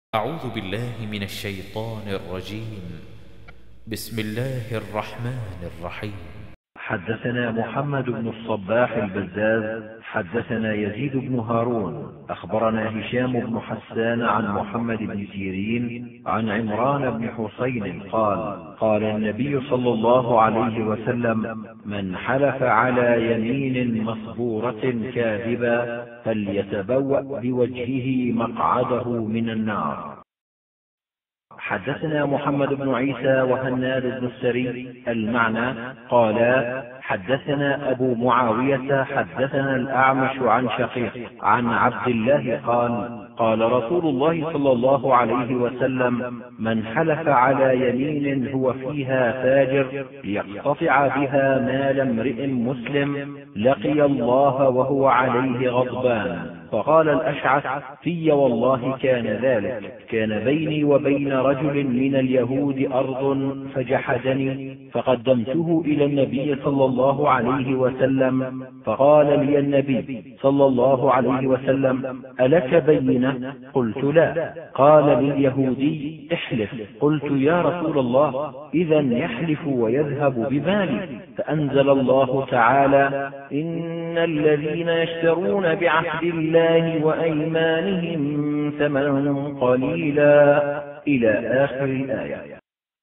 أعوذ بالله من الشيطان الرجيم. بسم الله الرحمن الرحيم. حدثنا محمد بن الصباح البزاز حدثنا يزيد بن هارون أخبرنا هشام بن حسان عن محمد بن سيرين عن عمران بن حسين قال النبي صلى الله عليه وسلم: من حلف على يمين مصبورة كاذبا فليتبوأ بوجهه مقعده من النار. حدثنا محمد بن عيسى وهناد بن السري المعنى قالا: حدثنا أبو معاوية حدثنا الأعمش عن شقيق عن عبد الله قال رسول الله صلى الله عليه وسلم: من حلف على يمين هو فيها فاجر ليقتطع بها مال امرئ مسلم لقي الله وهو عليه غضبان. فقال الأشعث: في والله كان ذلك، كان بيني وبين رجل من اليهود أرض فجحدني فقدمته إلى النبي صلى الله عليه وسلم، فقال لي النبي صلى الله عليه وسلم: ألك بينة؟ قلت: لا. قال لليهودي: احلف. قلت: يا رسول الله، إذا يحلف ويذهب بمالي. فأنزل الله تعالى: إن الذين يشترون بعهد الله وأيمانهم ثمنا قليلا إلى آخر الآية.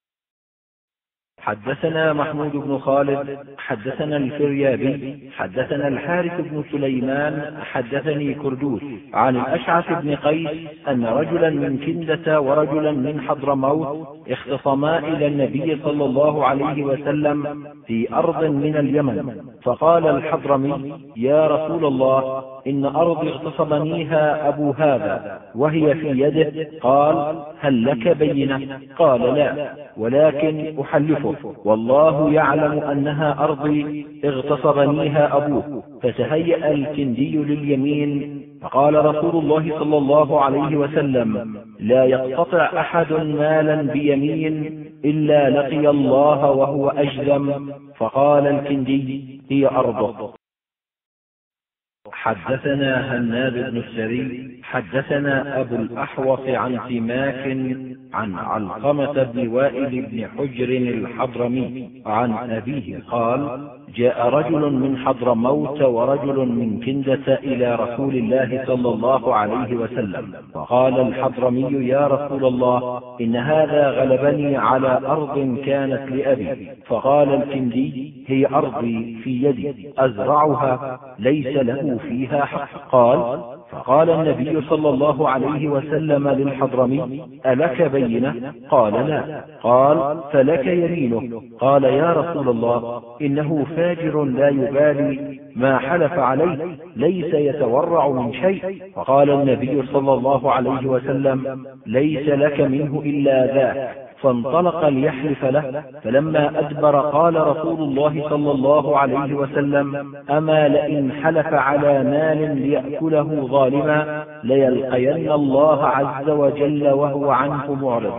حدثنا محمود بن خالد حدثنا الفريابي حدثنا الحارث بن سليمان حدثني كردوس عن الأشعث بن قيس أن رجلا من كندة ورجلا من حضرموت اختصما إلى النبي صلى الله عليه وسلم في أرض من اليمن. فقال الحضرمي: يا رسول الله، إن أرضي اغتصبنيها أبو هذا وهي في يده. قال: هل لك بينة؟ قال: لا، ولكن أحلفه والله يعلم أنها أرضي اغتصبنيها أبوه. فتهيأ الكندي لليمين، فقال رسول الله صلى الله عليه وسلم: لا يقتطع أحد مالا بيمين إلا لقي الله وهو أجذم. فقال الكندي: هي أرضه. حدثنا هناد بن السري حدثنا أبو الأحوص عن سماك عن علقمة بن وائل بن حجر الحضرمي عن أبيه قال: جاء رجل من حضرموت ورجل من كندة إلى رسول الله صلى الله عليه وسلم، فقال الحضرمي: يا رسول الله، إن هذا غلبني على أرض كانت لأبي. فقال الكندي: هي أرضي في يدي أزرعها، ليس له فيها حق. فقال النبي صلى الله عليه وسلم للحضرمي: ألك بينة؟ قال: لا. قال: فلك يمينه. قال: يا رسول الله، إنه فاجر لا يبالي ما حلف عليه، ليس يتورع من شيء. فقال النبي صلى الله عليه وسلم: ليس لك منه إلا ذاك. فانطلق ليحلف له، فلما أدبر قال رسول الله صلى الله عليه وسلم: أما لئن حلف على مال ليأكله ظالما ليلقين الله عز وجل وهو عنه معرض.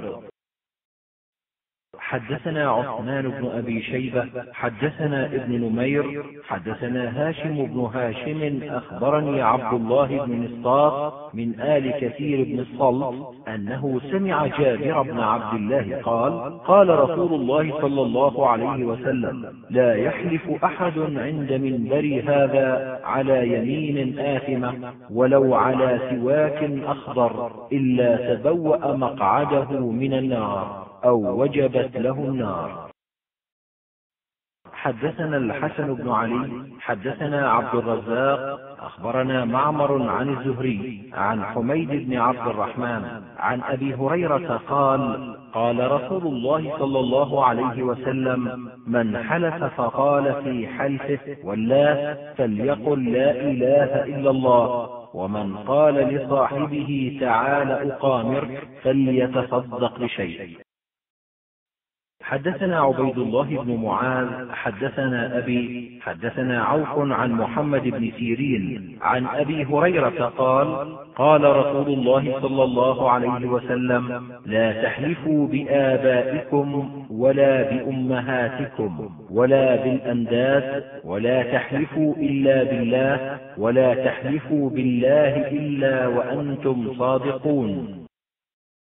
حدثنا عثمان بن أبي شيبة حدثنا ابن نمير حدثنا هاشم بن هاشم أخبرني عبد الله بن نسطاط من آل كثير بن الصلت أنه سمع جابر بن عبد الله قال رسول الله صلى الله عليه وسلم: لا يحلف أحد عند منبر هذا على يمين آثمة ولو على سواك أخضر إلا تبوأ مقعده من النار أو وجبت له النار. حدثنا الحسن بن علي حدثنا عبد الرزاق أخبرنا معمر عن الزهري عن حميد بن عبد الرحمن عن أبي هريرة قال رسول الله صلى الله عليه وسلم: من حلف فقال في حلفه والله فليقل لا إله إلا الله، ومن قال لصاحبه تعال أقامر فليتصدق بشيء. حدثنا عبيد الله بن معاذ حدثنا أبي حدثنا عوف عن محمد بن سيرين عن أبي هريرة قال رسول الله صلى الله عليه وسلم: لا تحلفوا بآبائكم ولا بأمهاتكم ولا بالأنداد، ولا تحلفوا إلا بالله، ولا تحلفوا بالله إلا وأنتم صادقون.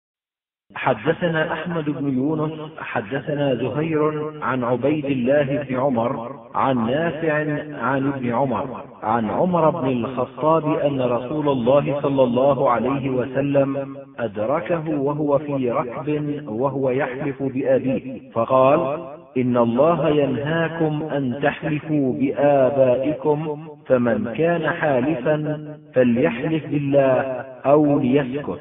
حدثنا أحمد بن يونس حدثنا زهير عن عبيد الله بن عمر عن نافع عن ابن عمر عن عمر بن الخطاب أن رسول الله صلى الله عليه وسلم أدركه وهو في ركب وهو يحلف بأبيه فقال: إن الله ينهاكم أن تحلفوا بآبائكم، فمن كان حالفا فليحلف بالله أو ليسكت.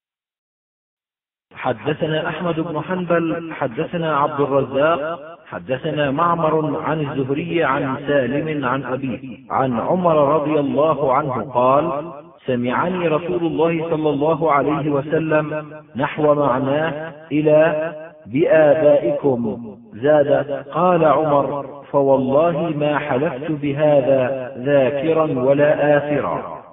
حدثنا أحمد بن حنبل حدثنا عبد الرزاق حدثنا معمر عن الزهري عن سالم عن أبيه عن عمر رضي الله عنه قال: سمعني رسول الله صلى الله عليه وسلم نحو معناه إلى بآبائكم، زاد: قال عمر: فوالله ما حلفت بهذا ذاكرا ولا آثرا.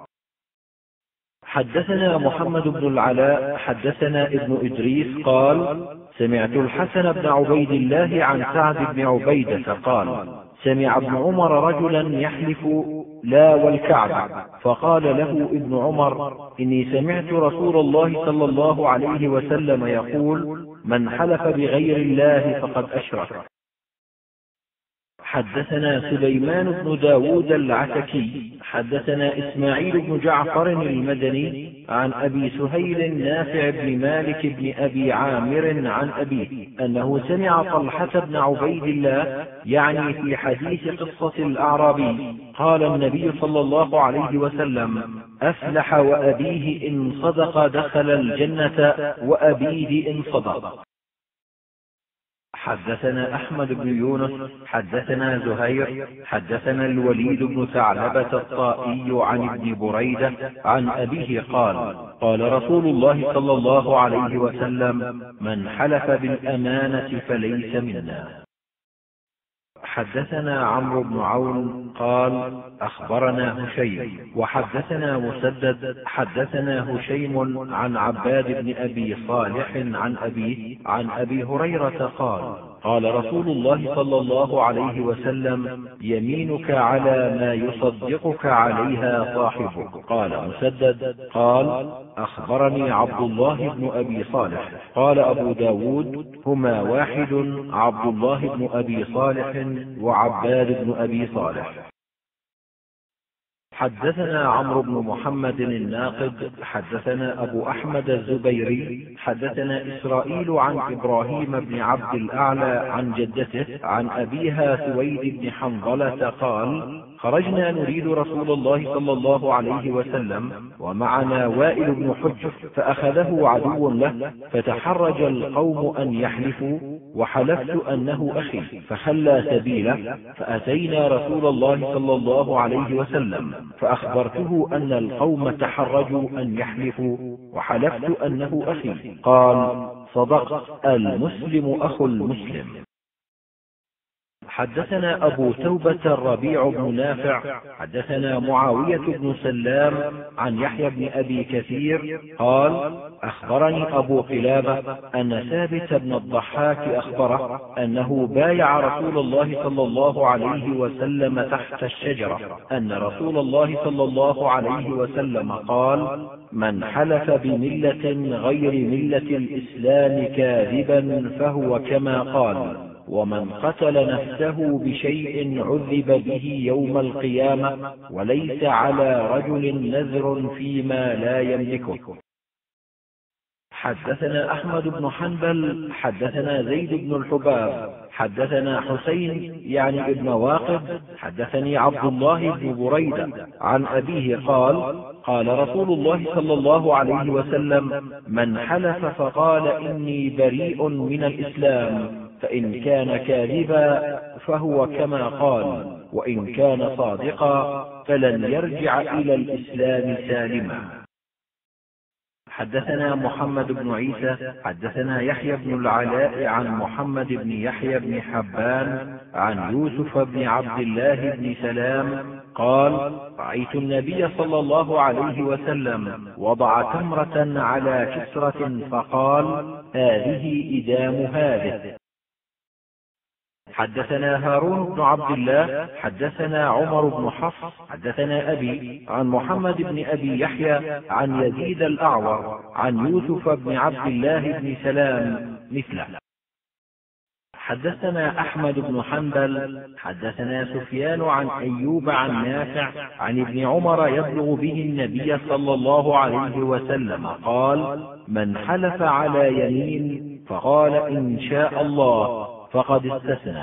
حدثنا محمد بن العلاء حدثنا ابن إدريس قال: سمعت الحسن بن عبيد الله عن سعد بن عبيدة قال: سمع ابن عمر رجلا يحلف لا والكعبة، فقال له ابن عمر: إني سمعت رسول الله صلى الله عليه وسلم يقول: من حلف بغير الله فقد أشرك. حدثنا سليمان بن داود العتكي حدثنا إسماعيل بن جعفر المدني عن أبي سهيل نافع بن مالك بن أبي عامر عن أبيه أنه سمع طلحة بن عبيد الله يعني في حديث قصة الأعرابي قال النبي صلى الله عليه وسلم: أفلح وأبيه إن صدق دخل الجنة وأبيه إن صدق. حدثنا أحمد بن يونس حدثنا زهير حدثنا الوليد بن ثعلبة الطائي عن ابن بريدة عن أبيه قال: قال رسول الله صلى الله عليه وسلم: من حلف بالأمانة فليس منا. حدثنا عمرو بن عون قال: أخبرنا هشيم وحدثنا مسدد حدثنا هشيم عن عباد بن أبي صالح عن أبيه عن أبي هريرة قال: قال رسول الله صلى الله عليه وسلم: يمينك على ما يصدقك عليها صاحبك. قال مسدد قال: أخبرني عبد الله بن أبي صالح. قال أبو داود: هما واحد، عبد الله بن أبي صالح وعباد بن أبي صالح. حدثنا عمرو بن محمد الناقد حدثنا أبو أحمد الزبيري حدثنا إسرائيل عن إبراهيم بن عبد الأعلى عن جدته عن أبيها سويد بن حنظلة قال: خرجنا نريد رسول الله صلى الله عليه وسلم ومعنا وائل بن حجر، فأخذه عدو له، فتحرج القوم أن يحلفوا، وحلفت أنه أخي، فخلى سبيله، فأتينا رسول الله صلى الله عليه وسلم فأخبرته أن القوم تحرجوا أن يحلفوا، وحلفت أنه أخي. قال: صدقت، المسلم أخو المسلم. حدثنا أبو توبة الربيع بن نافع حدثنا معاوية بن سلام عن يحيى بن أبي كثير قال: أخبرني أبو قلابة أن ثابت بن الضحاك أخبره أنه بايع رسول الله صلى الله عليه وسلم تحت الشجرة، أن رسول الله صلى الله عليه وسلم قال: من حلف بملة غير ملة الإسلام كاذبا فهو كما قال، ومن قتل نفسه بشيء عذب به يوم القيامة، وليس على رجل نذر فيما لا يملكه. حدثنا أحمد بن حنبل حدثنا زيد بن الحباب حدثنا حسين يعني ابن واقد حدثني عبد الله بن بريدة عن أبيه قال: قال رسول الله صلى الله عليه وسلم: من حلف فقال إني بريء من الإسلام، فإن كان كاذبا فهو كما قال، وإن كان صادقا فلن يرجع إلى الإسلام سالما. حدثنا محمد بن عيسى حدثنا يحيى بن العلاء عن محمد بن يحيى بن حبان عن يوسف بن عبد الله بن سلام قال: رأيت النبي صلى الله عليه وسلم وضع تمرة على كسرة فقال: هذه إدام هذه. حدثنا هارون بن عبد الله حدثنا عمر بن حفص حدثنا أبي عن محمد بن أبي يحيى عن يزيد الأعور عن يوسف بن عبد الله بن سلام مثله. حدثنا أحمد بن حنبل حدثنا سفيان عن أيوب عن نافع عن ابن عمر يبلغ به النبي صلى الله عليه وسلم قال: من حلف على يمين فقال إن شاء الله فقد استثنى.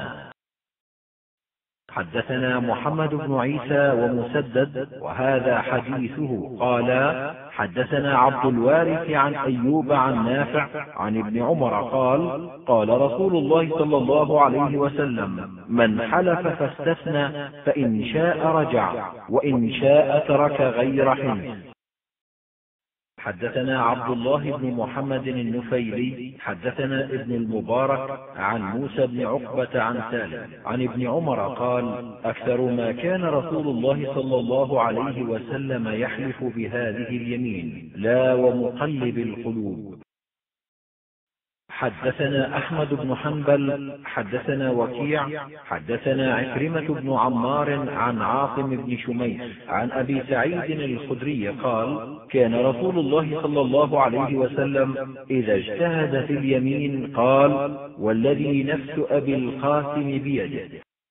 حدثنا محمد بن عيسى ومسدد وهذا حديثه قال: حدثنا عبد الوارث عن أيوب عن نافع عن ابن عمر قال: قال رسول الله صلى الله عليه وسلم: من حلف فاستثنى فإن شاء رجع وإن شاء ترك غير حنث. حدثنا عبد الله بن محمد النفيلي حدثنا ابن المبارك عن موسى بن عقبة عن سالم عن ابن عمر قال: أكثر ما كان رسول الله صلى الله عليه وسلم يحلف بهذه اليمين: لا ومقلب القلوب. حدثنا أحمد بن حنبل حدثنا وكيع حدثنا عكرمة بن عمار عن عاصم بن شميس عن أبي سعيد الخدري قال: كان رسول الله صلى الله عليه وسلم إذا اجتهد في اليمين قال: والذي نفس أبي القاسم بيده.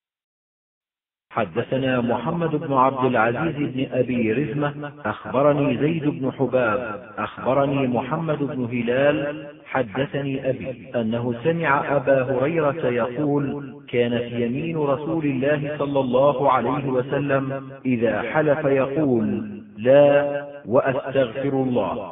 حدثنا محمد بن عبد العزيز بن أبي رزمة أخبرني زيد بن حباب أخبرني محمد بن هلال حدثني أبي أنه سمع أبا هريرة يقول: كانت يمين رسول الله صلى الله عليه وسلم إذا حلف يقول: لا وأستغفر الله.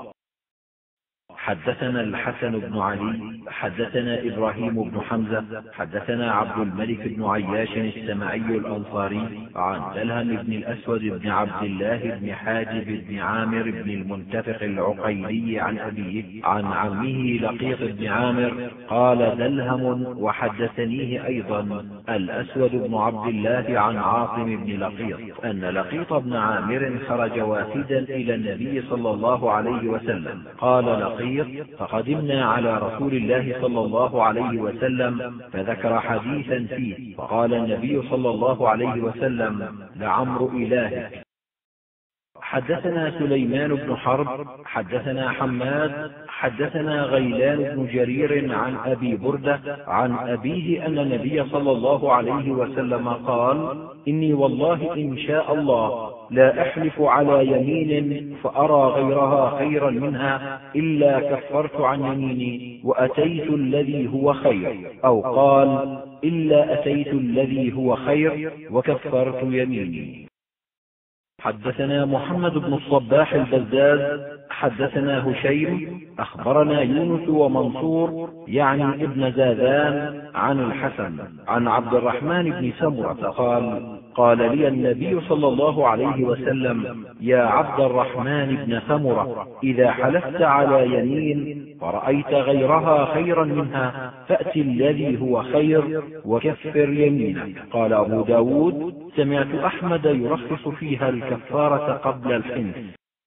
حدثنا الحسن بن علي حدثنا إبراهيم بن حمزة حدثنا عبد الملك بن عياش السمعي الأنصاري عن دلهم بن الأسود بن عبد الله بن حاجب بن عامر بن المنتفق العقيلي عن أبيه عن عمه لقيط بن عامر قال دلهم: وحدثنيه أيضا الأسود بن عبد الله عن عاصم بن لقيط أن لقيط بن عامر خرج وافدا إلى النبي صلى الله عليه وسلم. قال لقيط: فقدمنا على رسول الله صلى الله عليه وسلم فذكر حديثا فيه، فقال النبي صلى الله عليه وسلم: لعمر إلهك. حدثنا سليمان بن حرب حدثنا حماد حدثنا غيلان بن جرير عن أبي بردة عن أبيه أن النبي صلى الله عليه وسلم قال: إني والله إن شاء الله لا أحلف على يمين فأرى غيرها خيرا منها إلا كفرت عن يميني وأتيت الذي هو خير، أو قال: إلا أتيت الذي هو خير وكفرت يميني. حدثنا محمد بن الصباح البزاز حدثنا هشيم أخبرنا يونس ومنصور يعني ابن زاذان عن الحسن عن عبد الرحمن بن سمرة قال: قال لي النبي صلى الله عليه وسلم: يا عبد الرحمن بن سمرة، إذا حلفت على يمين فرأيت غيرها خيرا منها فأت الذي هو خير وكفر يمينك. قال أبو داود: سمعت أحمد يرخص فيها الكفارة قبل الحنث.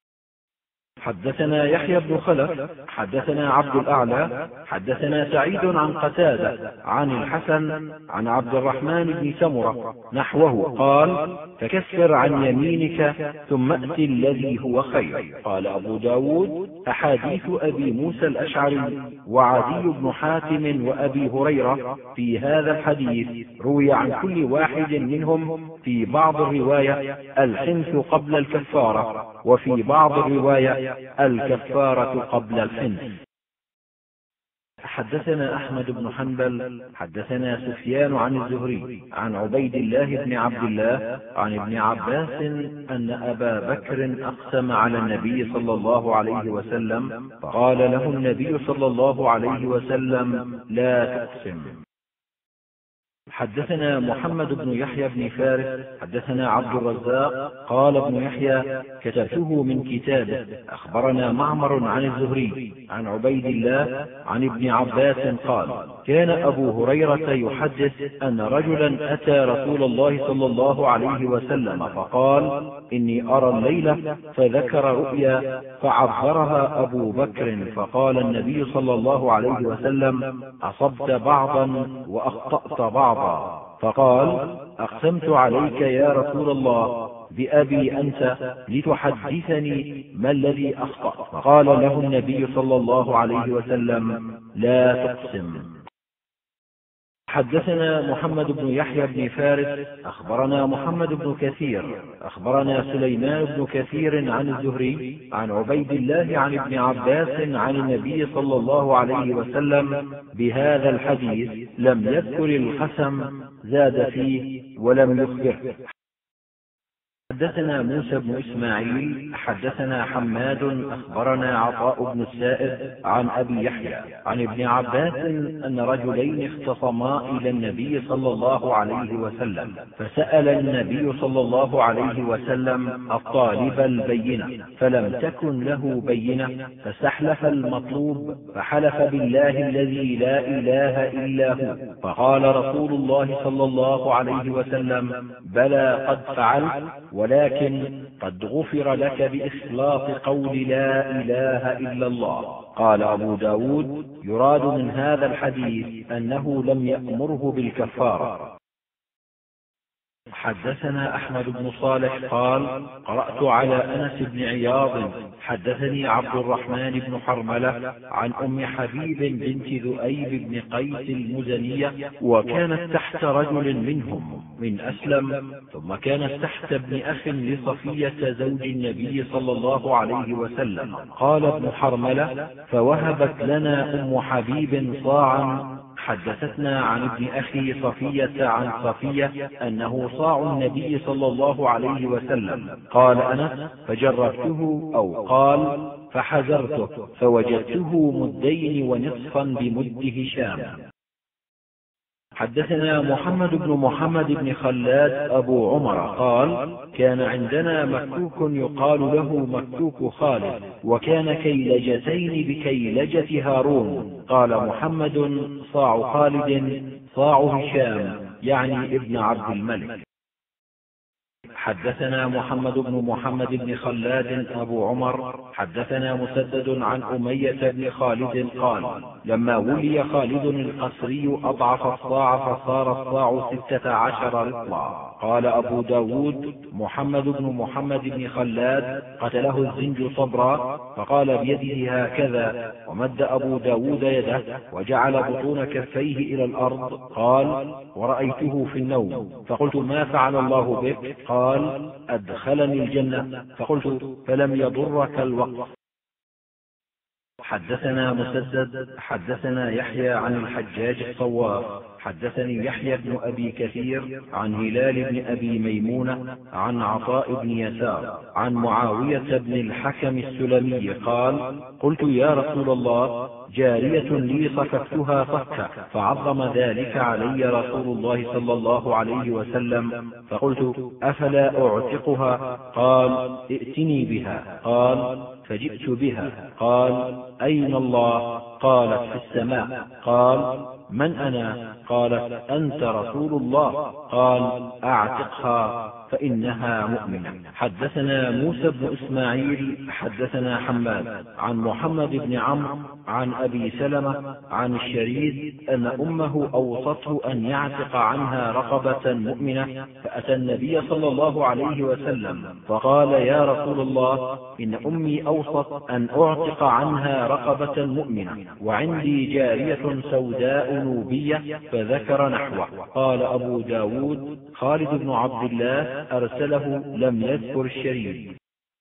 حدثنا يحيى بن خلف حدثنا عبد الأعلى حدثنا سعيد عن قتادة عن الحسن عن عبد الرحمن بن سمرة نحوه قال: فكفر عن يمينك ثم أت الذي هو خير. قال أبو داود: أحاديث أبي موسى الأشعري وعدي بن حاتم وأبي هريرة في هذا الحديث روي عن كل واحد منهم في بعض الرواية الحنث قبل الكفارة، وفي بعض الرواية الكفارة قبل الحنث. حدثنا أحمد بن حنبل حدثنا سفيان عن الزهري عن عبيد الله بن عبد الله عن ابن عباس أن أبا بكر أقسم على النبي صلى الله عليه وسلم فقال له النبي صلى الله عليه وسلم: لا تقسم. حدثنا محمد بن يحيى بن فارس حدثنا عبد الرزاق قال ابن يحيى: كتبته من كتابه. أخبرنا معمر عن الزهري عن عبيد الله عن ابن عباس قال: كان أبو هريرة يحدث أن رجلا أتى رسول الله صلى الله عليه وسلم فقال: إني أرى الليلة، فذكر رؤيا فعبرها أبو بكر، فقال النبي صلى الله عليه وسلم: أصبت بعضا وأخطأت بعضا، بعضا، فقال: أقسمت عليك يا رسول الله بأبي أنت لتحدثني ما الذي أخطأ. فقال له النبي صلى الله عليه وسلم: لا تقسم. حدثنا محمد بن يحيى بن فارس أخبرنا محمد بن كثير أخبرنا سليمان بن كثير عن الزهري عن عبيد الله عن ابن عباس عن النبي صلى الله عليه وسلم بهذا الحديث، لم يذكر القسم، زاد فيه ولم يخبره. حدثنا موسى بن إسماعيل حدثنا حماد أخبرنا عطاء بن السائب عن أبي يحيى عن ابن عباس أن رجلين اختصما إلى النبي صلى الله عليه وسلم، فسأل النبي صلى الله عليه وسلم الطالب البينة، فلم تكن له بينة، فاستحلف المطلوب، فحلف بالله الذي لا إله إلا هو، فقال رسول الله صلى الله عليه وسلم: بلى قد فعلت، ولكن قد غفر لك بإخلاص قول لا إله إلا الله. قال أبو داود: يراد من هذا الحديث أنه لم يأمره بالكفارة. حدثنا أحمد بن صالح قال: قرأت على أنس بن عياض حدثني عبد الرحمن بن حرملة عن أم حبيب بنت ذؤيب بن قيس المزنية، وكانت تحت رجل منهم من أسلم، ثم كانت تحت ابن أخ لصفية زوج النبي صلى الله عليه وسلم. قال ابن حرملة: فوهبت لنا أم حبيب صاعا. حدثتنا عن ابن أخي صفية عن صفية أنه صاع النبي صلى الله عليه وسلم. قال أنس: فجربته، أو قال فحزرته، فوجدته مدين ونصفا بمد هشام. حدثنا محمد بن محمد بن خلاد أبو عمر قال: كان عندنا مكوك يقال له مكوك خالد، وكان كيلجتين بكيلجة هارون. قال محمد: صاع خالد صاع هشام، يعني ابن عبد الملك. حدثنا محمد بن محمد بن خلاد أبو عمر حدثنا مسدد عن أمية بن خالد قال: لما ولي خالد القسري أضعف الصاع، فصار الصاع 16 رطلا. قال أبو داود: محمد بن محمد بن خلاد قتله الزنج صبرا، فقال بيده هكذا، ومد أبو داود يده وجعل بطون كفيه إلى الأرض. قال: ورأيته في النوم، فقلت: ما فعل الله بك؟ قال: أدخلني الجنة. فقلت: فلم يضرك الوقت. حدثنا مسدد حدثنا يحيى عن الحجاج الصواف حدثني يحيى بن أبي كثير عن هلال بن أبي ميمونة عن عطاء بن يسار عن معاوية بن الحكم السلمي قال: قلت: يا رسول الله، جارية لي صككتها صكا، فعظم ذلك علي رسول الله صلى الله عليه وسلم، فقلت: أفلا أعتقها؟ قال: ائتني بها. قال: فجئت بها. قال: أين الله؟ قالت: في السماء. قال: من أنا؟ قالت: أنت رسول الله. قال: أعتقها فإنها مؤمنة. حدثنا موسى بن إسماعيل حدثنا حماد عن محمد بن عمرو عن أبي سلمة عن الشريد أن أمه أوصته أن يعتق عنها رقبة مؤمنة، فأتى النبي صلى الله عليه وسلم فقال: يا رسول الله، إن أمي أوصت أن أعتق عنها رقبة مؤمنة، وعندي جارية سوداء نوبية، فذكر نحوه. قال أبو داود: خالد بن عبد الله أرسله، لم يذكر الشريد.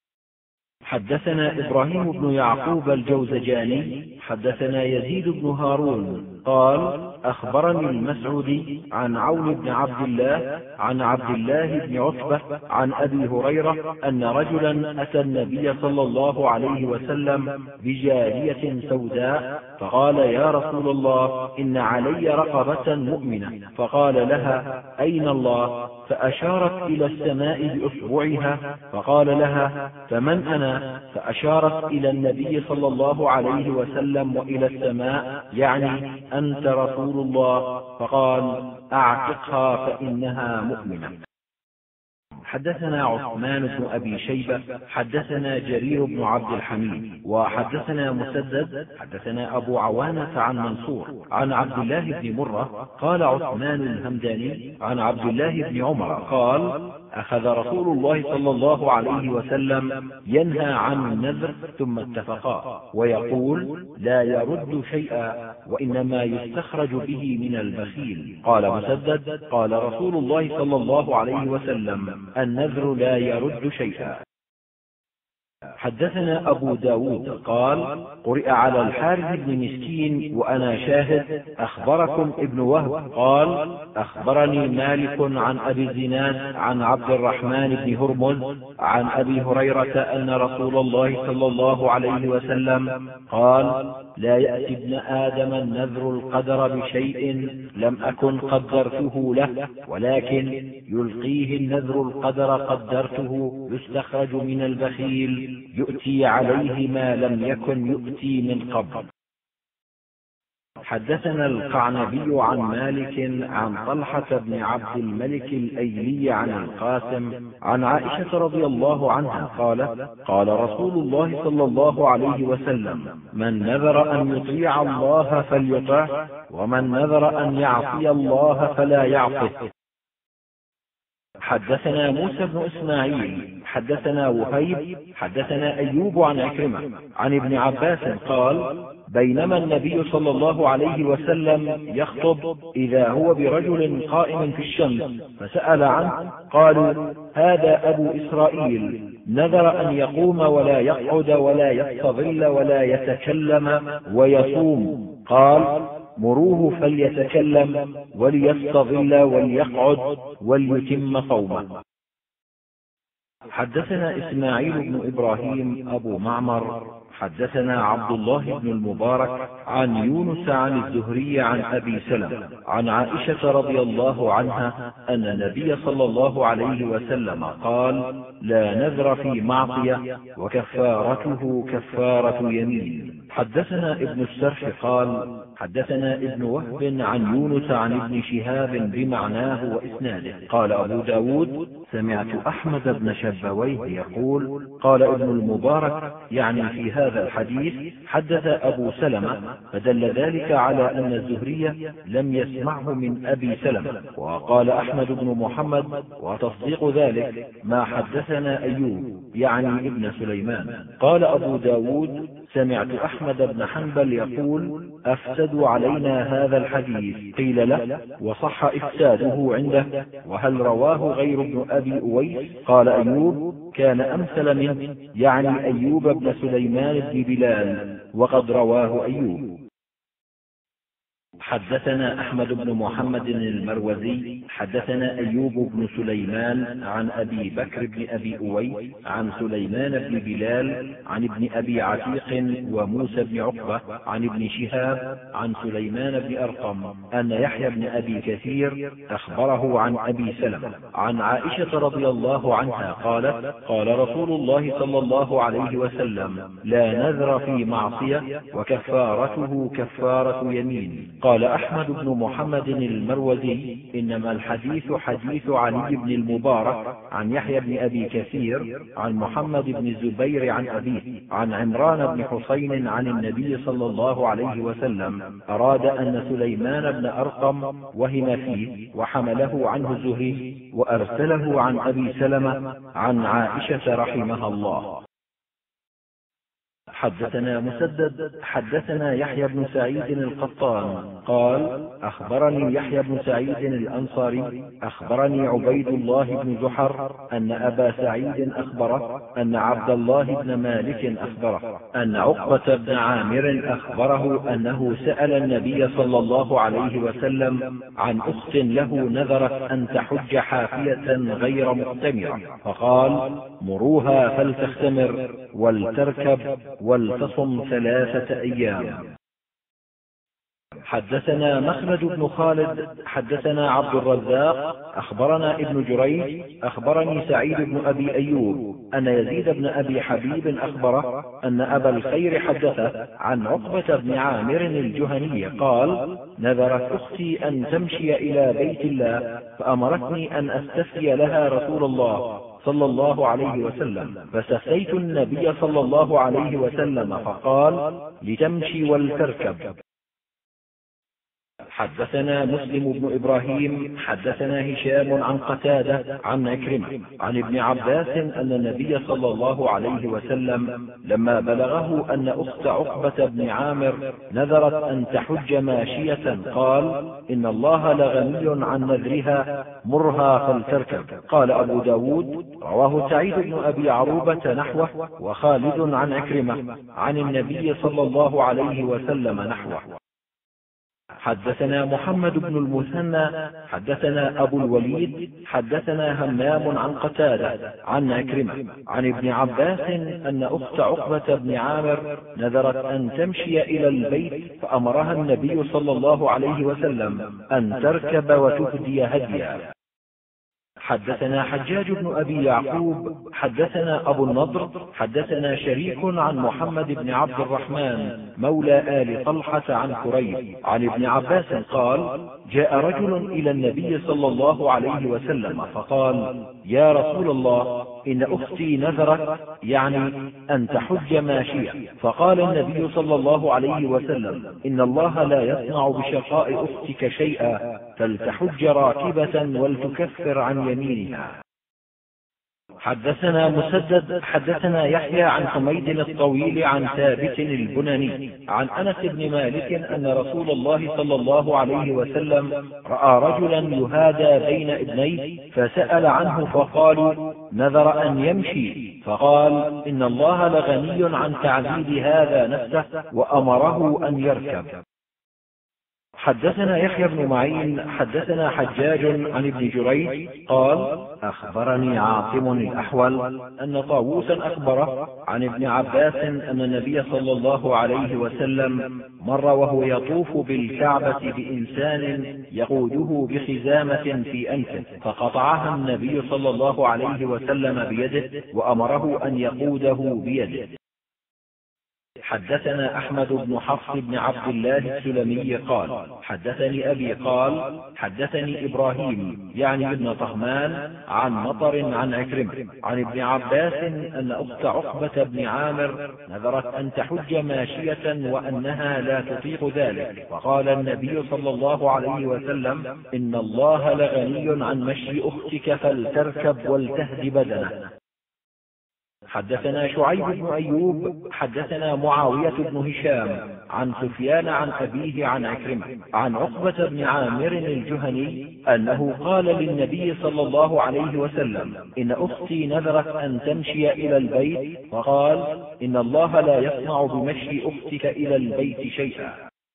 حدثنا إبراهيم بن يعقوب الجوزجاني حدثنا يزيد بن هارون قال: أخبرني المسعودي عن عون بن عبد الله عن عبد الله بن عتبة عن أبي هريرة أن رجلا أتى النبي صلى الله عليه وسلم بجارية سوداء، فقال: يا رسول الله، إن علي رقبة مؤمنة. فقال لها: أين الله؟ فأشارت إلى السماء بأصبعها، فقال لها: فمن أنا؟ فأشارت إلى النبي صلى الله عليه وسلم وإلى السماء، يعني أنت رسول الله. فقال: أعتقها فإنها مؤمنة. حدثنا عثمان بن أبي شيبة حدثنا جرير بن عبد الحميد وحدثنا مسدد حدثنا أبو عوانة عن منصور عن عبد الله بن مرة قال عثمان الهمداني عن عبد الله بن عمر قال أخذ رسول الله صلى الله عليه وسلم ينهى عن النذر ثم اتفقا ويقول لا يرد شيئا وإنما يستخرج به من البخيل. قال مسدد قال رسول الله صلى الله عليه وسلم النذر لا يرد شيئا. حدثنا أبو داود قال قرئ على الحارث بن مسكين وأنا شاهد أخبركم ابن وهب قال أخبرني مالك عن أبي الزناد عن عبد الرحمن بن هرمز عن أبي هريرة أن رسول الله صلى الله عليه وسلم قال لا يأتي ابن آدم النذر القدر بشيء لم أكن قدرته له ولكن يلقيه النذر القدر قدرته يستخرج من البخيل يؤتي عليه ما لم يكن يؤتي من قبل. حدثنا القعنبي عن مالك عن طلحة بن عبد الملك الأيلي عن القاسم عن عائشة رضي الله عنها قالت قال رسول الله صلى الله عليه وسلم من نذر أن يطيع الله فليطعه ومن نذر أن يعصي الله فلا يعصه. حدثنا موسى بن إسماعيل حدثنا وهيب حدثنا أيوب عن عكرمة عن ابن عباس قال بينما النبي صلى الله عليه وسلم يخطب إذا هو برجل قائم في الشمس فسأل عنه قالوا هذا أبو إسرائيل نذر أن يقوم ولا يقعد ولا يستظل ولا يتكلم ويصوم قال مروه فليتكلم وليستظل وليقعد وليتم صومه. حدثنا إسماعيل بن إبراهيم أبو معمر حدثنا عبد الله بن المبارك عن يونس عن الزهري عن أبي سلمة عن عائشة رضي الله عنها أن النبي صلى الله عليه وسلم قال لا نذر في معصية وكفارته كفارة يمين. حدثنا ابن السرح قال حدثنا ابن وهب عن يونس عن ابن شهاب بمعناه وإسناده. قال أبو داود سمعت أحمد بن شبويه يقول قال ابن المبارك يعني في هذا الحديث حدث أبو سلمة فدل ذلك على أن الزهري لم يسمعه من أبي سلمة. وقال أحمد بن محمد وتصديق ذلك ما حدثنا أيوب يعني ابن سليمان. قال أبو داود سمعت أحمد بن حنبل يقول أفسدوا علينا هذا الحديث قيل له وصح إفساده عنده وهل رواه غير ابن أبي أويس؟ قال أيوب كان أمثل منه يعني أيوب بن سليمان بن بلال وقد رواه أيوب. حدثنا أحمد بن محمد المروزي حدثنا أيوب بن سليمان عن أبي بكر بن أبي أويس عن سليمان بن بلال عن ابن أبي عتيق وموسى بن عقبة عن ابن شهاب عن سليمان بن أرقم أن يحيى بن أبي كثير أخبره عن أبي سلمة عن عائشة رضي الله عنها قالت قال رسول الله صلى الله عليه وسلم لا نذر في معصية وكفارته كفارة يمين. قال أحمد بن محمد المروزي إنما الحديث حديث علي بن المبارك عن يحيى بن أبي كثير عن محمد بن الزبير عن أبيه عن عمران بن حسين عن النبي صلى الله عليه وسلم أراد أن سليمان بن أرقم وهم فيه وحمله عنه الزهري وأرسله عن أبي سلمة عن عائشة رحمها الله. حدثنا مسدد حدثنا يحيى بن سعيد القطان قال أخبرني يحيى بن سعيد الأنصاري أخبرني عبيد الله بن زحر أن أبا سعيد أخبره أن عبد الله بن مالك أخبره أن عقبة بن عامر أخبره أنه سأل النبي صلى الله عليه وسلم عن أخت له نذرت أن تحج حافية غير مؤتمرة فقال مروها فلتختمر ولتركب ولتصم 3 أيام. حدثنا مخلد بن خالد حدثنا عبد الرزاق أخبرنا ابن جريج أخبرني سعيد بن أبي أيوب أن يزيد بن أبي حبيب أخبره أن أبا الخير حدثه عن عقبة بن عامر الجهني قال: نذرت أختي أن تمشي إلى بيت الله فأمرتني أن أستفتي لها رسول الله صلى الله عليه وسلم، فاستفتيت النبي صلى الله عليه وسلم فقال: لتمشي ولتركب. حدثنا مسلم بن إبراهيم حدثنا هشام عن قتادة عن عكرمة عن ابن عباس أن النبي صلى الله عليه وسلم لما بلغه أن أخت عقبة بن عامر نذرت أن تحج ماشية قال: إن الله لغني عن نذرها مرها فلتركب. قال أبو داود: رواه سعيد بن أبي عروبة نحوه، وخالد عن عكرمة عن النبي صلى الله عليه وسلم نحوه. حدثنا محمد بن المثنى حدثنا أبو الوليد حدثنا همام عن قتادة عن عكرمة عن ابن عباس أن أخت عقبة بن عامر نذرت أن تمشي إلى البيت فأمرها النبي صلى الله عليه وسلم أن تركب وتهدي هديا. حدثنا حجاج بن أبي يعقوب حدثنا أبو النضر حدثنا شريك عن محمد بن عبد الرحمن مولى آل طلحة عن كريب عن ابن عباس قال: جاء رجل إلى النبي صلى الله عليه وسلم فقال: يا رسول الله، إن أختي نذرت يعني أن تحج ماشية. فقال النبي صلى الله عليه وسلم: إن الله لا يصنع بشقاء أختك شيئا، فلتحج راكبة ولتكفر عن يمينها. حدثنا مسدد حدثنا يحيى عن حميد الطويل عن ثابت البناني عن أنس بن مالك أن رسول الله صلى الله عليه وسلم رأى رجلا يهادى بين ابنيه فسأل عنه فقالوا: نذر أن يمشي. فقال: إن الله لغني عن تعذيب هذا نفسه وأمره أن يركب. حدثنا يحيى بن معين حدثنا حجاج عن ابن جريج قال: أخبرني عاصم الأحول أن طاووسا أخبره عن ابن عباس أن النبي صلى الله عليه وسلم مر وهو يطوف بالكعبة بإنسان يقوده بخزامة في أنفه، فقطعها النبي صلى الله عليه وسلم بيده وأمره أن يقوده بيده. حدثنا أحمد بن حفص بن عبد الله السلمي قال: حدثني أبي قال: حدثني إبراهيم يعني ابن طهمان عن مطر عن عكرمة عن ابن عباس أن أخت عقبة بن عامر نذرت أن تحج ماشية وأنها لا تطيق ذلك، فقال النبي صلى الله عليه وسلم: إن الله لغني عن مشي أختك فلتركب ولتهد بدنه. حدثنا شعيب بن أيوب حدثنا معاوية بن هشام عن سفيان عن أبيه عن عكرمة عن عقبة بن عامر الجهني أنه قال للنبي صلى الله عليه وسلم: إن أختي نذرت أن تمشي إلى البيت، فقال: إن الله لا يصنع بمشي أختك إلى البيت شيئا.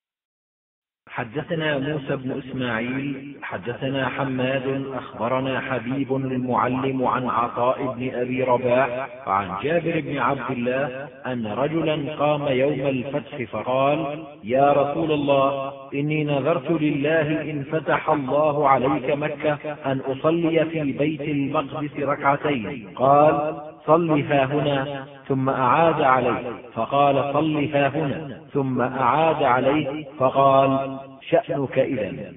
حدثنا موسى بن إسماعيل حدثنا حماد أخبرنا حبيب المعلم عن عطاء بن أبي رباح عن جابر بن عبد الله أن رجلا قام يوم الفتح فقال: يا رسول الله، إني نذرت لله إن فتح الله عليك مكة أن أصلي في بيت المقدس ركعتين. قال: صل هاهنا، ثم أعاد عليه، فقال: صل هاهنا، ثم أعاد عليه، فقال: شأنك إذن.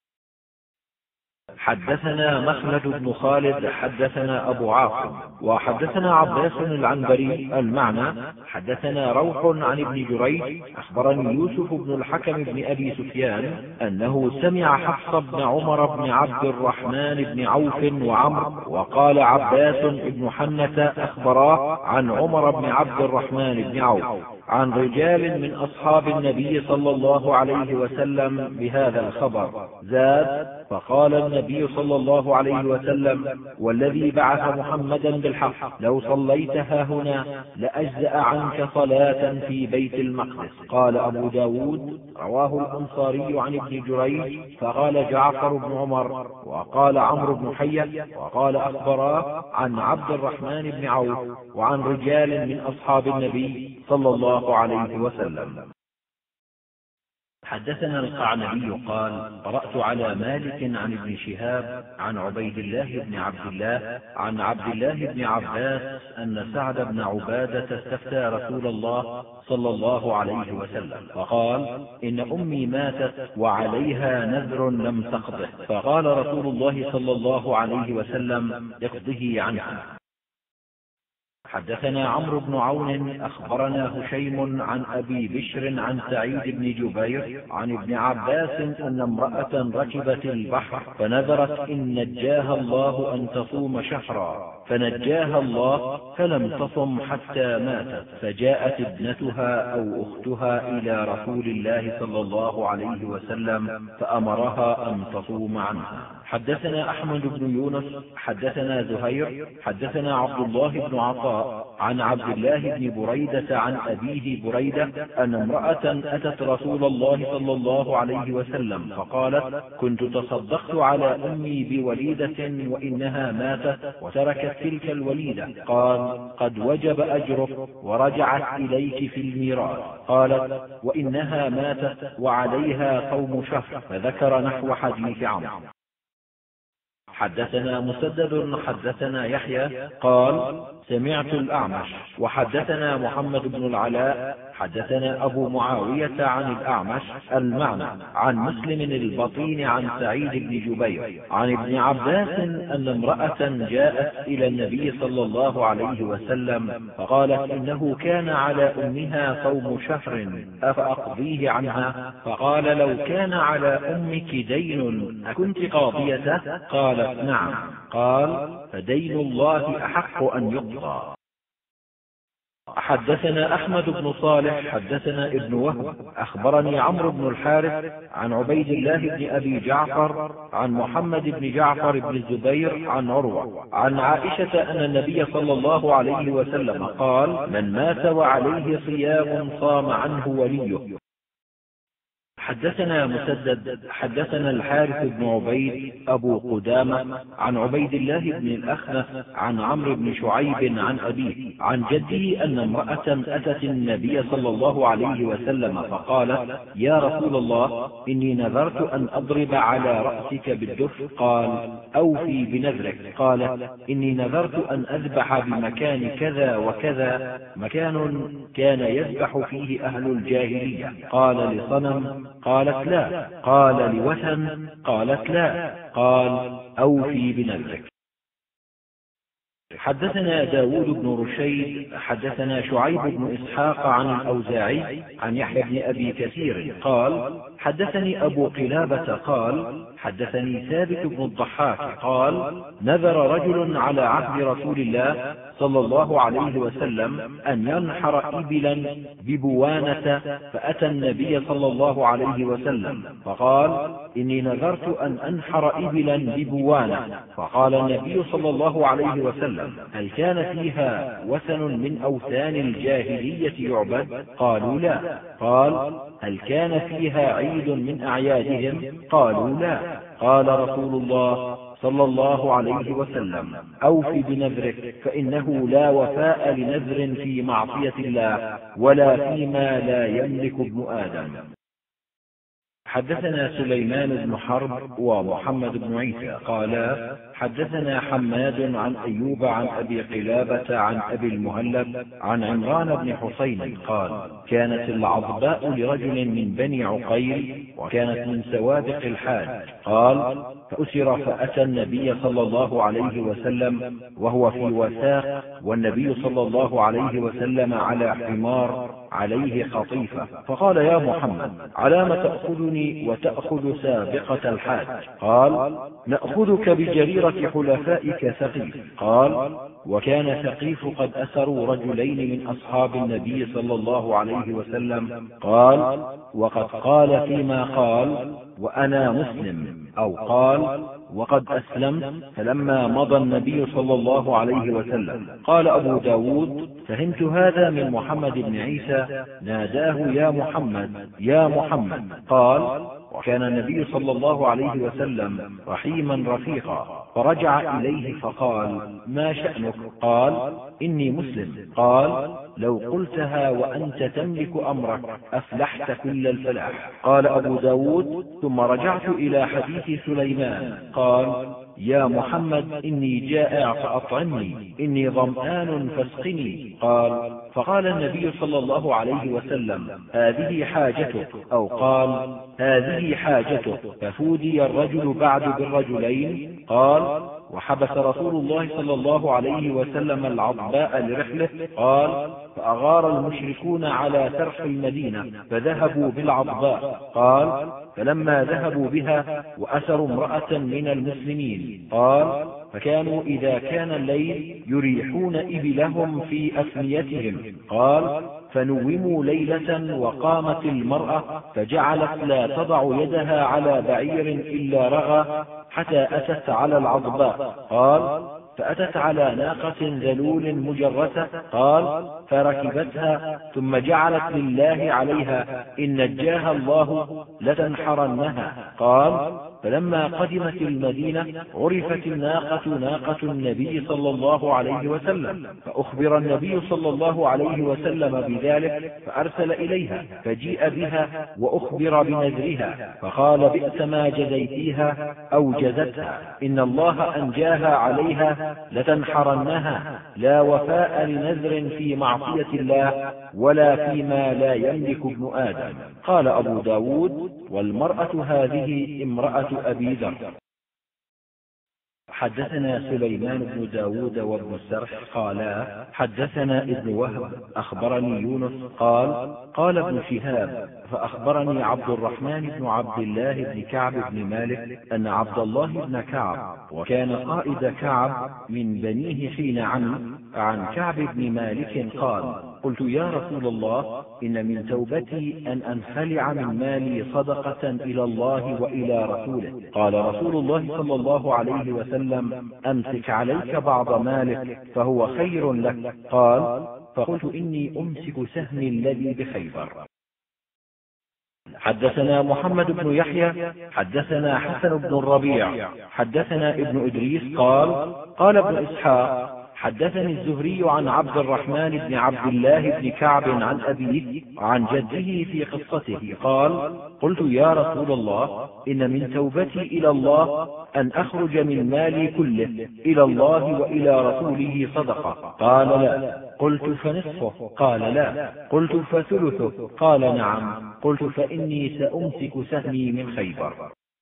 حدثنا مخلد بن خالد حدثنا أبو عاصم وحدثنا عباس العنبري المعنى. حدثنا روح عن ابن جريج أخبرني يوسف بن الحكم بن أبي سفيان أنه سمع حفص بن عمر بن عبد الرحمن بن عوف وعمر وقال عباس بن حنة أخبراه عن عمر بن عبد الرحمن بن عوف عن رجال من أصحاب النبي صلى الله عليه وسلم بهذا الخبر. زاد: فقال النبي صلى الله عليه وسلم: والذي بعث محمدا بالحق، لو صليتها هنا لأجزأ عنك صلاة في بيت المقدس. قال أبو داود: رواه الأنصاري عن ابن جريج، فقال جعفر بن عمر، وقال عمرو بن حية، وقال أخبراه عن عبد الرحمن بن عوف وعن رجال من أصحاب النبي صلى الله عليه وسلم. حدثنا القعنبي قال: قرأت على مالك عن ابن شهاب عن عبيد الله بن عبد الله عن عبد الله بن عباس أن سعد بن عبادة استفتى رسول الله صلى الله عليه وسلم فقال: إن أمي ماتت وعليها نذر لم تقضه، فقال رسول الله صلى الله عليه وسلم: اقضه عنها. حدثنا عمرو بن عون أخبرنا هشيم عن أبي بشر عن سعيد بن جبير عن ابن عباس أن امرأة ركبت البحر فنذرت إن نجاها الله أن تصوم شهرا، فنجاها الله فلم تصم حتى ماتت، فجاءت ابنتها أو أختها إلى رسول الله صلى الله عليه وسلم فأمرها أن تصوم عنها. حدثنا أحمد بن يونس حدثنا زهير حدثنا عبد الله بن عطاء عن عبد الله بن بريدة عن أبيه بريدة أن امرأة أتت رسول الله صلى الله عليه وسلم فقالت: كنت تصدقت على أمي بوليدة وإنها ماتت وتركت تلك الوليدة. قال: قد وجب أجرك ورجعت إليك في الميراث. قالت: وإنها ماتت وعليها صوم شهر، فذكر نحو حديث عمرو. حدثنا مسدد حدثنا يحيى قال: سمعت الأعمش وحدثنا محمد بن العلاء حدثنا أبو معاوية عن الأعمش المعنى عن مسلم البطين عن سعيد بن جبير عن ابن عباس أن امرأة جاءت إلى النبي صلى الله عليه وسلم فقالت: إنه كان على أمها صوم شهر أفأقضيه عنها؟ فقال: لو كان على أمك دين أكنت قاضيته؟ قالت: نعم. قال: فدين الله أحق أن يقضى. حدثنا أحمد بن صالح حدثنا ابن وهب أخبرني عمرو بن الحارث عن عبيد الله بن أبي جعفر عن محمد بن جعفر بن الزبير عن عروة عن عائشة أن النبي صلى الله عليه وسلم قال: من مات وعليه صيام صام عنه وليه. حدثنا مسدد حدثنا الحارث بن عبيد أبو قدامة عن عبيد الله بن الأخنس عن عمرو بن شعيب عن أبيه عن جده أن امرأة أتت النبي صلى الله عليه وسلم فقالت: يا رسول الله، إني نذرت أن أضرب على رأسك بالدف. قال: أوفي بنذرك. قالت: إني نذرت أن أذبح بمكان كذا وكذا، مكان كان يذبح فيه أهل الجاهلية. قال: لصنم؟ قالت: لا. قال: لوثن؟ قالت: لا. قال: أوفي بنذرك. حدثنا داود بن رشيد حدثنا شعيب بن إسحاق عن الأوزاعي عن يحيى بن أبي كثير قال: حدثني أبو قلابة قال: حدثني ثابت بن الضحاك قال: نذر رجل على عهد رسول الله صلى الله عليه وسلم أن ينحر إبلا ببوانة، فأتى النبي صلى الله عليه وسلم فقال: إني نذرت أن أنحر إبلا ببوانة. فقال النبي صلى الله عليه وسلم: هل كان فيها وثن من أوثان الجاهلية يعبد؟ قالوا: لا. قال: هل كان فيها عيد من أعيادهم؟ قالوا: لا. قال رسول الله صلى الله عليه وسلم: أوف بنذرك، فإنه لا وفاء لنذر في معصية الله ولا فيما لا يملك ابن آدم. حدثنا سليمان بن حرب ومحمد بن عيسى قالا: حدثنا حماد عن أيوب عن أبي قلابة عن أبي المهلب عن عمران بن حسين قال: كانت العضباء لرجل من بني عقيل وكانت من سوابق الحاج. قال: فأسر فأتى النبي صلى الله عليه وسلم وهو في وثاق، والنبي صلى الله عليه وسلم على حمار عليه خطيفة، فقال: يا محمد، علام تأخذني وتأخذ سابقة الحاج؟ قال: نأخذك بجريرة حلفائك ثقيف. قال: وكان ثقيف قد أسروا رجلين من أصحاب النبي صلى الله عليه وسلم. قال: وقد قال فيما قال: وأنا مسلم، أو قال: وقد أسلمت. فلما مضى النبي صلى الله عليه وسلم قال أبو داود: فهمت هذا من محمد بن عيسى، ناداه: يا محمد، يا محمد. قال: وكان النبي صلى الله عليه وسلم رحيما رفيقا، فرجع إليه فقال: ما شأنك؟ قال: إني مسلم. قال: لو قلتها وأنت تملك أمرك أفلحت كل الفلاح. قال أبو داود: ثم رجعت إلى حديث سليمان قال: يا محمد إني جائع فأطعمني، إني ظمآن فاسقني. فقال النبي صلى الله عليه وسلم: هذه حاجتك، أو قال: هذه حاجتك. ففودي الرجل بعد بالرجلين. قال: وحبس رسول الله صلى الله عليه وسلم العضباء لرحله. قال: فأغار المشركون على ترح المدينة فذهبوا بالعضباء. قال: فلما ذهبوا بها وأسروا امرأة من المسلمين. قال: فكانوا إذا كان الليل يريحون إبلهم في أفنيتهم. قال: فنوموا ليلة وقامت المرأة فجعلت لا تضع يدها على بعير إلا رغى حتى أتت على العضباء. قال: فأتت على ناقة ذلول مجرسة. قال: فركبتها ثم جعلت لله عليها إن نجاها الله لتنحرنها. قال: فلما قدمت المدينة عرفت الناقة ناقة النبي صلى الله عليه وسلم، فأخبر النبي صلى الله عليه وسلم بذلك فأرسل إليها، فجيء بها وأخبر بنذرها، فقال: بئس ما جزيتيها أو جزتها، إن الله أنجاها عليها لتنحرنها، لا وفاء لنذر في معصية الله ولا فيما لا يملك ابن آدم. قال أبو داود: والمرأة هذه امرأة أبي ذر. حدثنا سليمان بن داود وابن السرح قالا: حدثنا ابن وهب أخبرني يونس قال: قال ابن شهاب: فأخبرني عبد الرحمن بن عبد الله بن كعب بن مالك أن عبد الله بن كعب، وكان قائد كعب من بنيه حين عن كعب بن مالك قال: قلت: يا رسول الله، إن من توبتي أن أنخلع من مالي صدقة إلى الله وإلى رسوله. قال رسول الله صلى الله عليه وسلم: أمسك عليك بعض مالك فهو خير لك. قال: فقلت: إني أمسك سهمي الذي بخيبر. حدثنا محمد بن يحيى حدثنا حسن بن الربيع حدثنا ابن إدريس قال ابن إسحاق: حدثني الزهري عن عبد الرحمن بن عبد الله بن كعب عن أبيه عن جده في قصته قال: قلت: يا رسول الله، إن من توبتي إلى الله أن أخرج من مالي كله إلى الله وإلى رسوله صدقة. قال: لا. قلت: فنصفه؟ قال: لا. قلت: فثلثه؟ قال: نعم. قلت: فإني سأمسك سهمي من خيبر.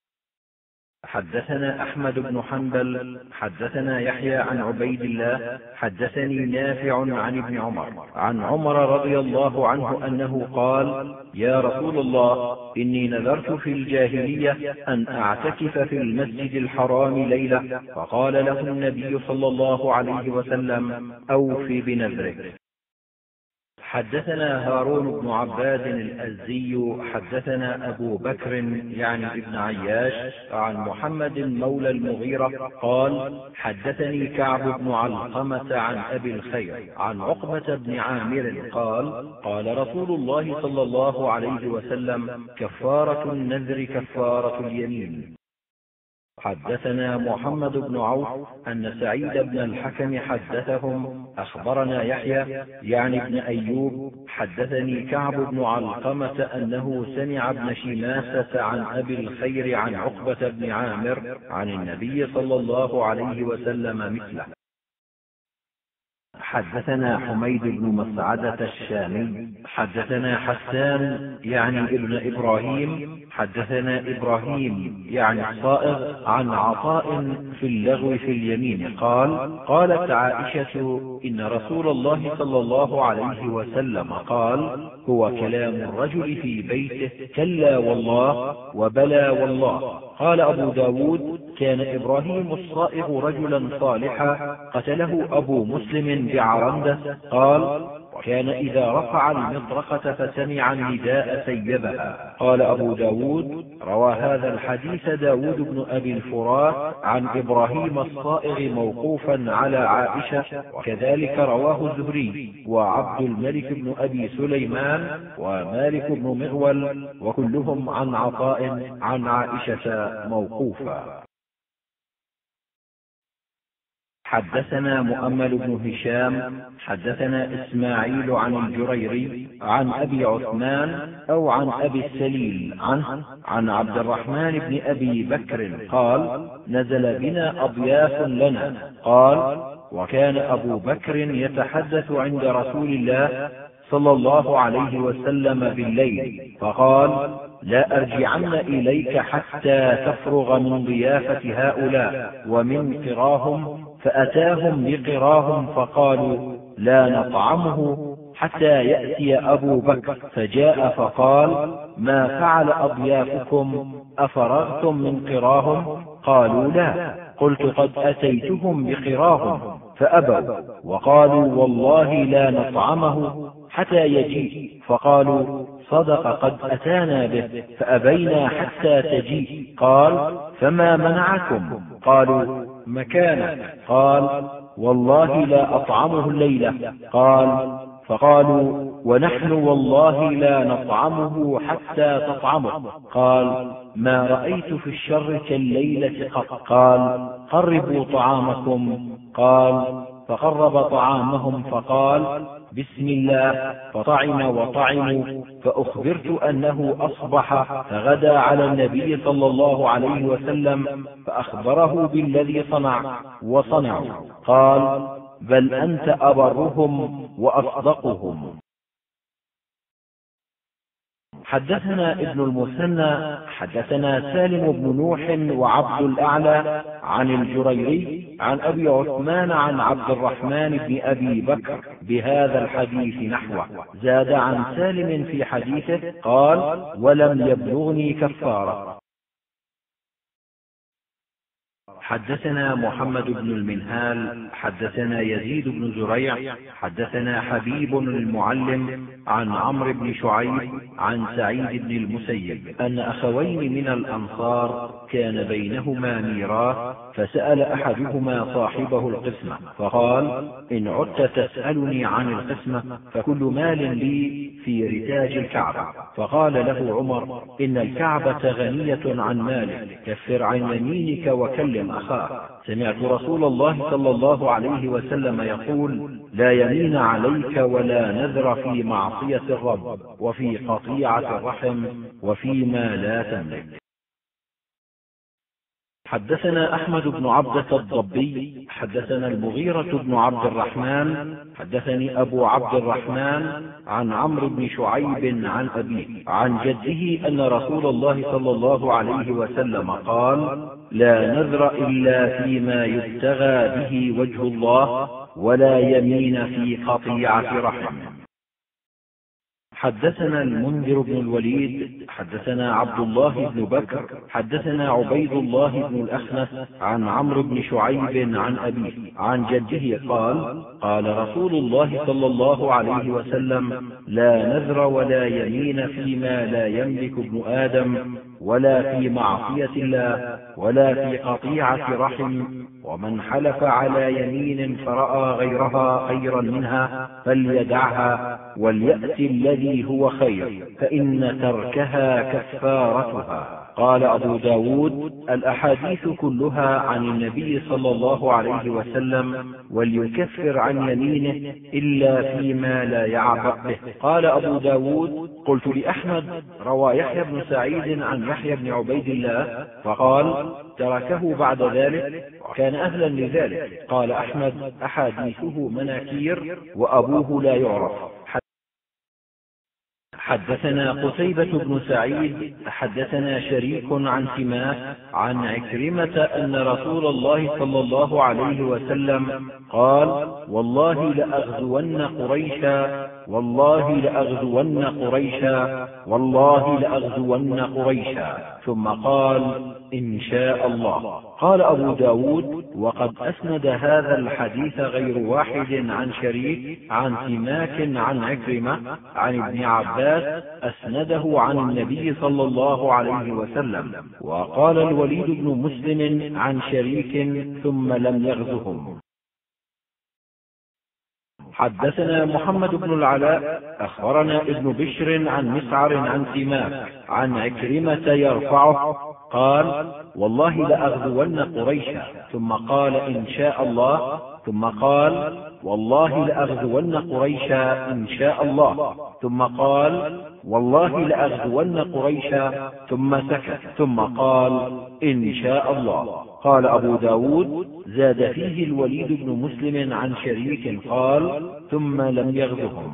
حدثنا أحمد بن حنبل حدثنا يحيى عن عبيد الله حدثني نافع عن ابن عمر عن عمر رضي الله عنه أنه قال: يا رسول الله، إني نذرت في الجاهلية أن أعتكف في المسجد الحرام ليلة، فقال له النبي صلى الله عليه وسلم: أوف بنذرك. حدثنا هارون بن عباد الأزدي حدثنا أبو بكر يعني ابن عياش عن محمد مولى المغيرة قال: حدثني كعب بن علقمة عن أبي الخير عن عقبة بن عامر قال: قال رسول الله صلى الله عليه وسلم: كفارة النذر كفارة اليمين. حدثنا محمد بن عوف أن سعيد بن الحكم حدثهم أخبرنا يحيى يعني ابن أيوب حدثني كعب بن علقمة أنه سمع ابن شماسة عن أبي الخير عن عقبة بن عامر عن النبي صلى الله عليه وسلم مثله. حدثنا حميد بن مسعدة الشامي حدثنا حسان يعني ابن إبراهيم حدثنا إبراهيم يعني الصائغ عن عطاء في اللغو في اليمين قال: قالت عائشة: إن رسول الله صلى الله عليه وسلم قال: هو كلام الرجل في بيته كلا والله وبلى والله. قال أبو داود: كان إبراهيم الصائغ رجلا صالحا قتله أبو مسلم بعرندة. قال: وكان إذا رفع المطرقة فسمع النداء سيبها. قال أبو داود: روى هذا الحديث داود بن أبي الفرات عن إبراهيم الصائغ موقوفا على عائشة، وكذلك رواه الزهري وعبد الملك بن أبي سليمان ومالك بن مغول وكلهم عن عطاء عن عائشة موقوفا. حدثنا مؤمل بن هشام حدثنا إسماعيل عن الجريري عن أبي عثمان أو عن أبي السليل عنه عن عبد الرحمن بن أبي بكر قال: نزل بنا أضياف لنا. قال: وكان أبو بكر يتحدث عند رسول الله صلى الله عليه وسلم بالليل، فقال: لا أرجعن إليك حتى تفرغ من ضيافة هؤلاء ومن قراهم. فأتاهم بقراهم فقالوا: لا نطعمه حتى يأتي أبو بكر. فجاء فقال: ما فعل أضيافكم؟ أفرغتم من قراهم؟ قالوا: لا. قلت: قد أتيتهم بقراهم فأبوا، وقالوا: والله لا نطعمه حتى يجيء. فقالوا: صدق، قد أتانا به، فأبينا حتى تجيء. قال: فما منعكم؟ قالوا: مكانك. قال: والله لا أطعمه الليلة. قال: فقالوا: ونحن والله لا نطعمه حتى تطعمه. قال: ما رأيت في الشر كالليلة قط. قال: قربوا طعامكم. قال: فقرب طعامهم فقال: بسم الله. فطعم وطعموا، فأخبرت أنه أصبح فغدا على النبي صلى الله عليه وسلم فأخبره بالذي صنع وصنعوا. قال: بل أنت أبرهم وأصدقهم. حدثنا ابن المثنى حدثنا سالم بن نوح وعبد الأعلى عن الجريري عن أبي عثمان عن عبد الرحمن بن أبي بكر بهذا الحديث نحوه، زاد عن سالم في حديثه قال: ولم يبلغني كفارة. حدثنا محمد بن المنهال حدثنا يزيد بن زريع حدثنا حبيب المعلم عن عمرو بن شعيب عن سعيد بن المسيب أن أخوين من الأنصار كان بينهما ميراث، فسأل أحدهما صاحبه القسمة فقال: إن عدت تسألني عن القسمة فكل مال لي في رتاج الكعبة. فقال له عمر: إن الكعبة غنية عن مالك، كفر عن يمينك وكلم أخاك. سمعت رسول الله صلى الله عليه وسلم يقول: لا يمين عليك ولا نذر في معصية الرب وفي قطيعة الرحم وفيما لا تملك. حدثنا أحمد بن عبدة الضبي حدثنا المغيرة بن عبد الرحمن حدثني أبو عبد الرحمن عن عمرو بن شعيب عن أبيه عن جده أن رسول الله صلى الله عليه وسلم قال: لا نذر إلا فيما يبتغى به وجه الله ولا يمين في قطيعة رحم. حدثنا المنذر بن الوليد حدثنا عبد الله بن بكر حدثنا عبيد الله بن الأخنس عن عمرو بن شعيب عن أبيه عن جده قال: قال رسول الله صلى الله عليه وسلم: لا نذر ولا يمين فيما لا يملك ابن آدم ولا في معصية الله ولا في قطيعة رحم، ومن حلف على يمين فرأى غيرها خيرا منها فليدعها وليأتي الذي هو خير، فإن تركها كفارتها. قال أبو داود: الأحاديث كلها عن النبي صلى الله عليه وسلم، وليكفر عن يمينه إلا فيما لا يعبأ به. قال أبو داود: قلت لأحمد: روى يحيى بن سعيد عن يحيى بن عبيد الله فقال: تركه بعد ذلك وكان أهلا لذلك. قال أحمد: أحاديثه مناكير وأبوه لا يعرف. حدثنا قتيبة بن سعيد حدثنا شريك عن سماك عن عكرمة أن رسول الله صلى الله عليه وسلم قال: والله لأغزون قريشا والله لأغزون قريشا والله لأغزون قريشا، ثم قال: إن شاء الله. قال أبو داود: وقد أسند هذا الحديث غير واحد عن شريك عن سماك عن عكرمة عن ابن عباس أسنده عن النبي صلى الله عليه وسلم. وقال الوليد بن مسلم عن شريك ثم لم يغزهم. حدثنا محمد بن العلاء أخبرنا ابن بشر عن مسعر عن سماك عن عكرمة يرفعه قال: والله لأغزون قريشا، ثم قال: إن شاء الله، ثم قال: والله لأغزون قريشا إن شاء الله، ثم قال: والله لأغزون قريشا، ثم سكت، ثم قال: إن شاء الله. قال أبو داود: زاد فيه الوليد بن مسلم عن شريك قال: ثم لم يغزهم.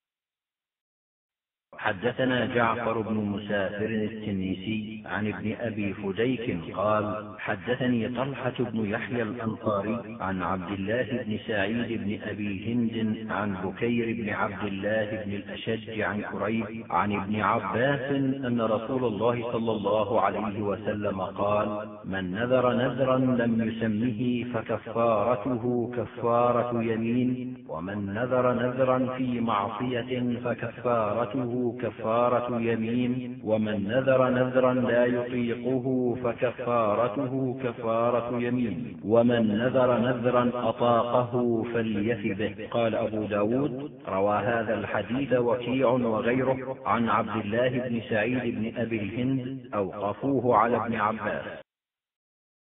حدثنا جعفر بن مسافر التنيسي عن ابن أبي فديك قال: حدثني طلحة بن يحيى الأنصاري عن عبد الله بن سعيد بن أبي هند عن بكير بن عبد الله بن الأشج عن كريب عن ابن عباس أن رسول الله صلى الله عليه وسلم قال: من نذر نذرا لم يسمه فكفارته كفارة يمين، ومن نذر نذرا في معصية فكفارته كفارة يمين، ومن نذر نذرا لا يطيقه فكفارته كفارة يمين، ومن نذر نذرا أطاقه فليف به. قال أبو داود: روى هذا الحديث وكيع وغيره عن عبد الله بن سعيد بن أبي الهند، أوقفوه على ابن عباس.